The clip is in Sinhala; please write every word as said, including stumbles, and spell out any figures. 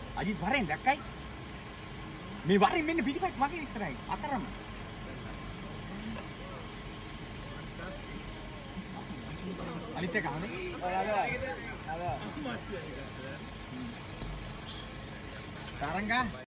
අජිත් වරෙන් දැක්කයි. මේ වරෙන් මෙන්න පිටිපස්ස මගේ ඉස්සරහින් අතරම. අනිත් එක අහන්නේ. තරංගා